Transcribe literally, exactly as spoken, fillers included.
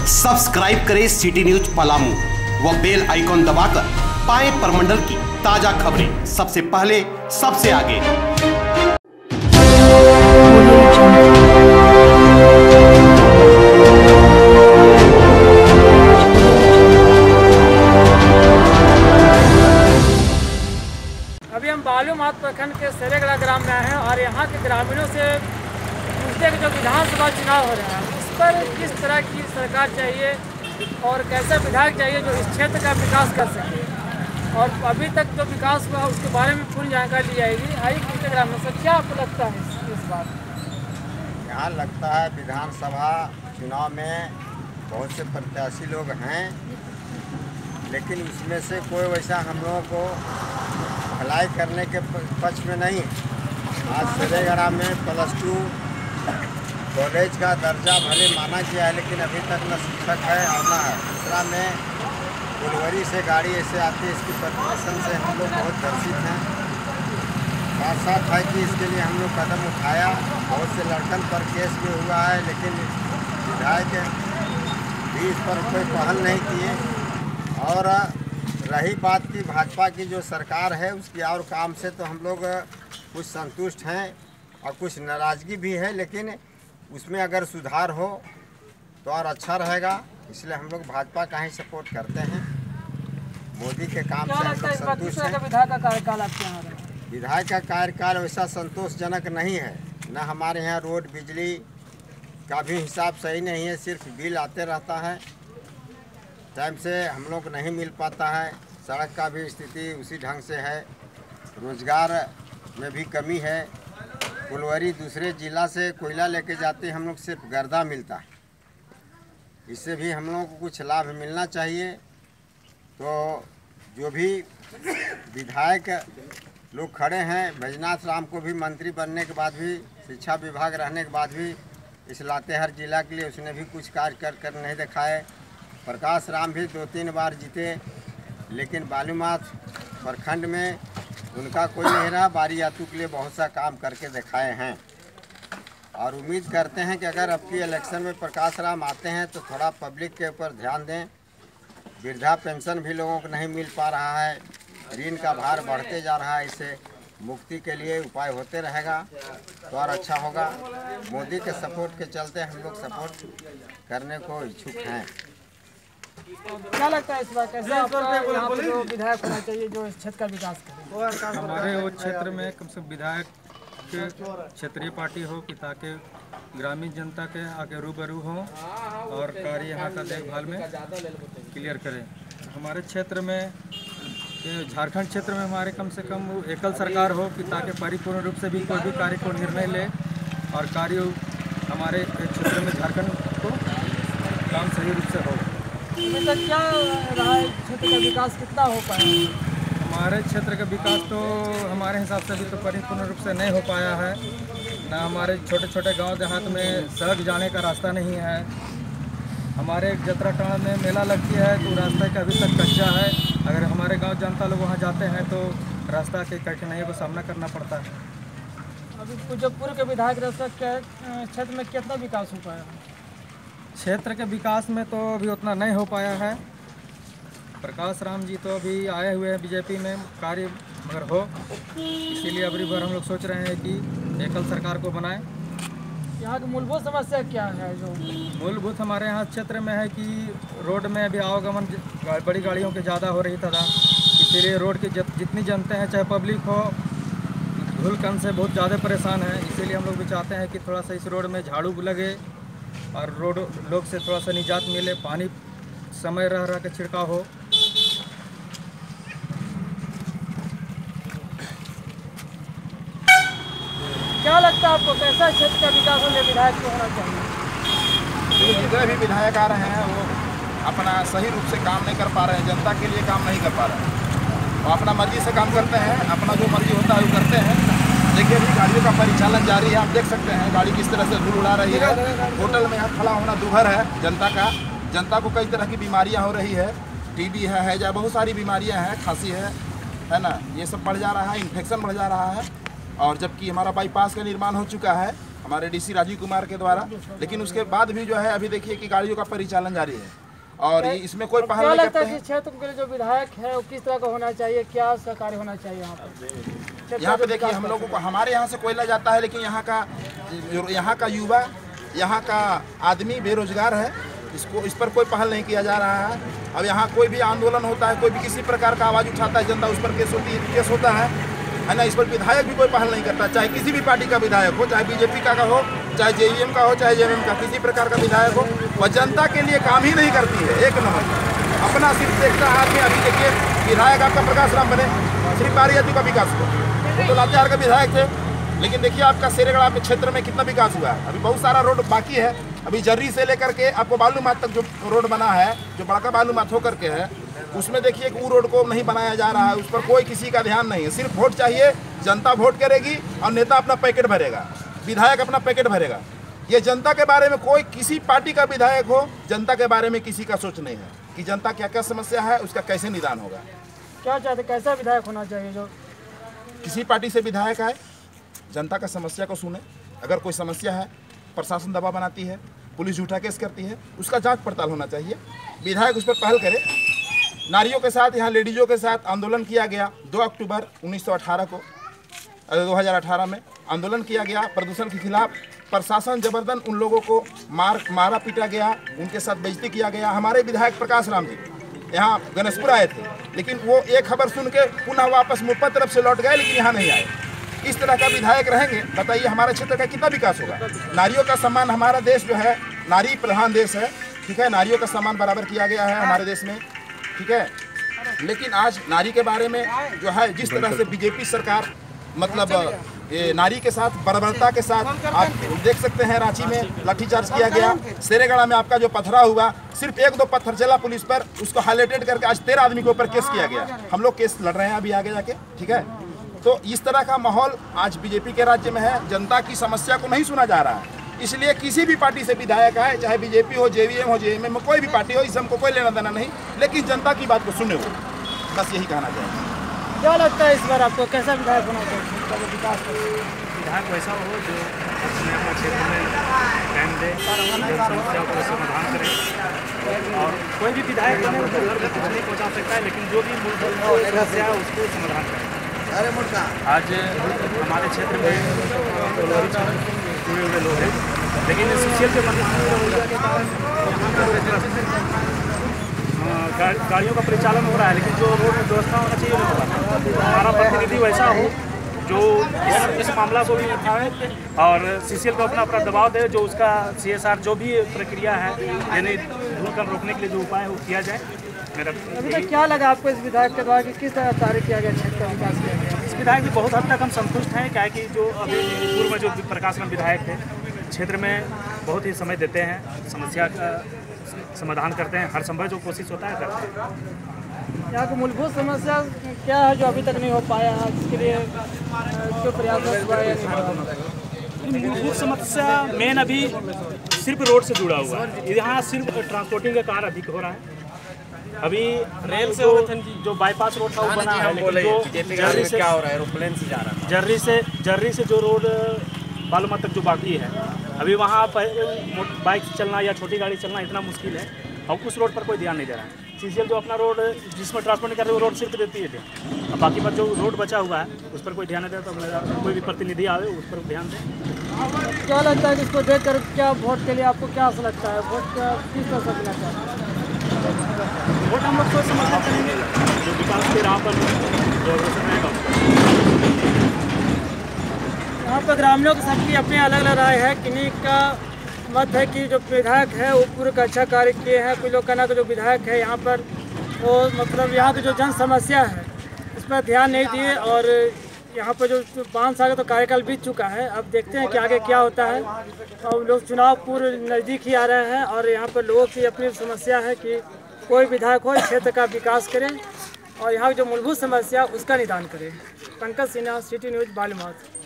Subscribe करें city news Palamu व bell icon दबाकर पाएं परमंडल की ताजा खबरें सबसे पहले सबसे आगे। अभी हम बालूमाथ प्रखंड के सेरेगढ़ा ग्राम में आए हैं और यहाँ के ग्रामीणों से पूछते हैं कि जो विधानसभा चुनाव हो रहा है उस पर किस तरह की सरकार चाहिए और कैसे विधायक चाहिए जो इस क्षेत्र का विकास कर सके, और अभी तक जो विकास हुआ उसके बारे में पूरी जानकारी ली जाएगी। आइए पूछते ग्राम में सर क्या आपको लगता है इस बार? यहाँ लगता है विधानसभा चुनाव में बहुत से प्रत्याशी लोग हैं, लेकिन उसमें से कोई वैसा हम लोगों को भलाई करने के पक्ष में नहीं। आज सेरेगढ़ा में प्लस टू कॉलेज का दर्जा भले माना गया है, लेकिन अभी तक न शिक्षक है और न है। दूसरा में फुलवरी से गाड़ी ऐसे आती है, इसकी प्रदूषण से हम लोग बहुत ग्रसित हैं। साथ साथ है कि इसके लिए हम लोग कदम उठाया, बहुत से लड़कन पर केस भी हुआ है, लेकिन विधायक भी इस पर कोई पहल नहीं किए। और रही बात की भाजपा की जो सरकार है उसकी और काम से तो हम लोग कुछ संतुष्ट हैं और कुछ नाराज़गी भी है, लेकिन उसमें अगर सुधार हो तो और अच्छा रहेगा। इसलिए हम लोग भाजपा का ही सपोर्ट करते हैं। मोदी के काम से हम लोग संतुष्ट हैं। विधायक का कार्यकाल आपके यहाँ विधायक का कार्यकाल वैसा संतोषजनक नहीं है। न हमारे यहाँ रोड बिजली का भी हिसाब सही नहीं है, सिर्फ बिल आते रहता है, टाइम से हम लोग नहीं मिल पाता है। सड़क का भी स्थिति उसी ढंग से है, रोजगार में भी कमी है। फुलवरी दूसरे ज़िला से कोयला लेके जाते हम लोग, सिर्फ गर्दा मिलता है। इससे भी हम लोगों को कुछ लाभ मिलना चाहिए। तो जो भी विधायक लोग खड़े हैं, बैजनाथ राम को भी मंत्री बनने के बाद भी, शिक्षा विभाग रहने के बाद भी इस लातेहार जिला के लिए उसने भी कुछ कार्य कर कर नहीं दिखाए। प्रकाश राम भी दो तीन बार जीते, लेकिन बालूमाथ प्रखंड में उनका कोई नहीं रहा। बारी यातू के लिए बहुत सा काम करके दिखाए हैं और उम्मीद करते हैं कि अगर अब की इलेक्शन में प्रकाश राम आते हैं तो थोड़ा पब्लिक के ऊपर ध्यान दें। वृद्धा पेंशन भी लोगों को नहीं मिल पा रहा है, ऋण का भार बढ़ते जा रहा है। इससे मुक्ति के लिए उपाय होते रहेगा तो और अच्छा होगा। मोदी के सपोर्ट के चलते हम लोग सपोर्ट करने को इच्छुक हैं। क्या लगता है इस बार कैसे आपका यहाँ पर जो विधायक होना चाहिए जो इस क्षेत्र का विकास करे? हमारे वो क्षेत्र में कम से कम विधायक के क्षेत्रीय पार्टी हो कि ताकि ग्रामीण जनता के आगे रूबरू हो और कार्य यहाँ का देखभाल में क्लियर करें। हमारे क्षेत्र में, झारखंड क्षेत्र में हमारे कम से कम एकल सरकार हो कि ताकि परिपूर्ण रूप से भी कोई भी कार्य को निर्णय ले और कार्य हमारे क्षेत्र में झारखंड को काम सही रूप से हो। मतलब क्या रहा है क्षेत्र का विकास कितना हो पाया? हमारे क्षेत्र का विकास तो हमारे हिसाब से अभी तो परिपूर्ण रूप से नहीं हो पाया है। ना हमारे छोटे छोटे गांव देहात में सड़क जाने का रास्ता नहीं है। हमारे जतरा टाणा में मेला लगती है तो रास्ते का अभी तक कच्चा है। अगर हमारे गांव जनता लोग वहां जाते हैं तो रास्ता के कठिनाइयों का सामना करना पड़ता है। अभी जो पूर्व के विधायक क्षेत्र में कितना विकास हो पाया? क्षेत्र के विकास में तो अभी उतना नहीं हो पाया है। प्रकाश राम जी तो अभी आए हुए हैं बीजेपी में, कार्य मगर हो, इसीलिए अगली बार हम लोग सोच रहे हैं कि एकल सरकार को बनाएं। यहाँ की मूलभूत समस्या क्या है? जो मूलभूत हमारे यहाँ क्षेत्र में है कि रोड में अभी आवागमन बड़ी गाड़ियों की ज़्यादा हो रही था, इसीलिए रोड की जितनी जनते हैं चाहे पब्लिक हो, धूल कण से बहुत ज़्यादा परेशान है। इसीलिए हम लोग भी चाहते हैं कि थोड़ा सा इस रोड में झाड़ू लगे और रोड लोग से थोड़ा सा निजात मिले, पानी समय रह रह के छिड़काव हो। क्या लगता है आपको कैसा क्षेत्र का विकास होने विधायक को होना चाहिए? जितने भी विधायक आ रहे हैं वो अपना सही रूप से काम नहीं कर पा रहे हैं, जनता के लिए काम नहीं कर पा रहे हैं। वो अपना मर्जी से काम करते हैं, अपना जो मर्जी होता है वो करते हैं। देखिए अभी गाड़ियों का परिचालन जारी है, आप देख सकते हैं गाड़ी किस तरह से धूल उड़ा रही है। होटल में यहाँ खड़ा होना दुभर है जनता का। जनता को कई तरह की बीमारियाँ हो रही है, टीबी है, हैजा, बहुत सारी बीमारियाँ हैं, खांसी है है ना, ये सब बढ़ जा रहा है, इन्फेक्शन बढ़ जा रहा है। और जबकि हमारा बाईपास का निर्माण हो चुका है, हमारे डीसी राजीव कुमार के द्वारा, लेकिन उसके बाद भी जो है अभी देखिए कि गाड़ियों का परिचालन जारी है और इसमें कोई पहल क्या नहीं लगता करते है हैं। कि क्षेत्र के लिए जो विधायक है वो किस तरह का होना चाहिए, क्या सहकारी होना चाहिए यहाँ पर? यहाँ पे देखिए हम लोगों को, हमारे यहाँ से कोयला जाता है, लेकिन यहाँ का जो यहाँ का युवा, यहाँ का आदमी बेरोजगार है, इसको इस पर कोई पहल नहीं किया जा रहा है। अब यहाँ कोई भी आंदोलन होता है, कोई भी किसी प्रकार का आवाज़ उठाता है, जनता उस पर केस होती है केस होता है है ना। इस पर विधायक भी कोई पहल नहीं करता, चाहे किसी भी पार्टी का विधायक हो, चाहे बीजेपी का, का हो, चाहे जेवीएम का हो, चाहे जेएमएम का, किसी प्रकार का विधायक हो, वह जनता के लिए काम ही नहीं करती है। एक नंबर अपना सिर्फ देखता है कि अभी देखिए विधायक आपका प्रकाश राम बने, सिर्फ बारियाती का विकास हो, वो तो लातेहार का विधायक थे, लेकिन देखिए आपका शेरेगढ़ के क्षेत्र में कितना विकास हुआ है। अभी बहुत सारा रोड बाकी है, अभी जर्री से लेकर के आपको बालूमाथ तक जो रोड बना है, जो बड़का बालूमाथ होकर के है, उसमें देखिए कि वो रोड को नहीं बनाया जा रहा है, उस पर कोई किसी का ध्यान नहीं है। सिर्फ वोट चाहिए, जनता वोट करेगी और नेता अपना पैकेट भरेगा, विधायक अपना पैकेट भरेगा। ये जनता के बारे में कोई किसी पार्टी का विधायक हो, जनता के बारे में किसी का सोच नहीं है कि जनता क्या क्या समस्या है, उसका कैसे निदान होगा। क्या चाहते, कैसा विधायक होना चाहिए जो किसी पार्टी से विधायक आए, जनता का समस्या को सुने, अगर कोई समस्या है, प्रशासन दबाव बनाती है, पुलिस झूठा केस करती है, उसका जांच पड़ताल होना चाहिए, विधायक उस पर पहल करे। नारियों के साथ, यहाँ लेडीजों के साथ आंदोलन किया गया दो अक्टूबर उन्नीस सौ अठारह को, दो हज़ार अठारह में आंदोलन किया गया प्रदूषण के खिलाफ। प्रशासन जबरदस्त उन लोगों को मार मारा पीटा गया, उनके साथ बेइज्जती किया गया। हमारे विधायक प्रकाश राम जी यहाँ गणेशपुर आए थे, लेकिन वो एक खबर सुन के पुनः वापस मुफ्फा तरफ से लौट गए, लेकिन यहाँ नहीं आए। इस तरह का विधायक रहेंगे, बताइए हमारे क्षेत्र का कितना विकास होगा। नारियों का सम्मान, हमारा देश जो है नारी प्रधान देश है, ठीक है, नारियों का सम्मान बराबर किया गया है हमारे देश में, ठीक है। लेकिन आज नारी के बारे में जो है जिस तरह से बीजेपी सरकार मतलब ये नारी के साथ बर्बरता के साथ, आप देख सकते हैं रांची में लाठीचार्ज किया गया, शेरेगढ़ में आपका जो पथरा हुआ, सिर्फ एक दो पत्थर चला पुलिस पर, उसको हाईलाइटेड करके आज तेरह आदमी के ऊपर केस किया गया। हम लोग केस लड़ रहे हैं अभी आगे जाके, ठीक है। तो इस तरह का माहौल आज बीजेपी के राज्य में है, जनता की समस्या को नहीं सुना जा रहा है। इसलिए किसी भी पार्टी से विधायक आए, चाहे बीजेपी हो, जेवीएम हो, जेएमएम हो, कोई भी पार्टी हो, इससे हमको कोई लेना देना नहीं, लेकिन जनता की बात को सुने वो, बस यही कहना चाहिए। क्या लगता है इस बार आपको, कैसा विधायक होना चाहिए विकास कर? विधायक वैसा हो जो अपने अपने क्षेत्र में टाइम दे, समस्याओं का समाधान करे, और कोई भी विधायक बने उसको घर घर कुछ नहीं पहुँचा सकता है, लेकिन जो भी मूलभूत समस्या है उसको समाधान करे। आज हमारे क्षेत्र में जुड़े हुए लोग हैं, लेकिन सोशल के गाड़ियों का परिचालन हो रहा है, लेकिन जो रोड व्यवस्था होना चाहिए वो नहीं। हमारा प्रतिनिधि वैसा हो जो इस, इस मामला को भी उठाए और सीसीएल को अपना अपना दबाव दे, जो उसका सीएसआर जो भी प्रक्रिया है यानी धूल रोकने के लिए जो उपाय है वो किया जाए। मेरा अभी तक क्या लगा आपको इस विधायक के द्वारा कि किस तरह कार्य किया गया, क्षेत्र का विकास किया गया? इस विधायक भी बहुत हद तक हम संतुष्ट हैं, क्या है कि जो अभी पूर्व में जो प्रकाश राम विधायक थे, क्षेत्र में बहुत ही समय देते हैं, समस्या का समाधान करते हैं, हर संभव जो कोशिश होता है करते हैं। यहाँ की मूलभूत समस्या क्या है जो अभी तक नहीं हो पाया है, जिसके लिए जो प्रयास हुआ है? मूलभूत समस्या मेन अभी सिर्फ रोड से जुड़ा हुआ है, यहाँ सिर्फ ट्रांसपोर्टिंग का कार्य अधिक हो रहा है। अभी रेल से जो, जो बाईपास रोड था वो बना है, लेकिन जो जर्री से क्या हो रहा है, एरोप्लेन से जा रहा है, जर्री से जर्री से जो रोड बालूमाथ तक जो बाकी है, अभी वहाँ बाइक चलना या छोटी गाड़ी चलना इतना मुश्किल है, और उस रोड पर कोई ध्यान नहीं दे रहा है। सीसीएल जो अपना रोड जिसमें ट्रांसपोर्ट कर रहे हैं वो रोड सिर्फ देती है, अब बाकी पर जो रोड बचा हुआ है उस पर कोई ध्यान नहीं देता, तो कोई भी प्रतिनिधि आवे उस पर ध्यान दें। क्या लगता है कि इसको देख कर क्या वोट के लिए आपको क्या आशा लगता है, वोट किस तरह से देना चाहते हैं? वोट हम लोग सोच समझ करेंगे, जो विकास के राह पर जो रहेगा। यहाँ पर ग्रामीणों की सबकी अपनी अलग अलग राय है। किन्हीं का मत है कि जो विधायक है वो पूरे का अच्छा कार्य किए हैं, कुछ लोग कहना कि जो विधायक है यहाँ पर वो मतलब यहाँ की जो जन समस्या है इस पर ध्यान नहीं दिए, और यहाँ पर जो पाँच साल का तो कार्यकाल बीत चुका है, अब देखते हैं कि आगे क्या होता है। और लोग चुनाव पूरे नज़दीक ही आ रहे हैं, और यहाँ पर लोगों की अपनी समस्या है कि कोई विधायक हो क्षेत्र का विकास करें और यहाँ की जो मूलभूत समस्या उसका निदान करें। Pankaj Sinha, city news, Balumath.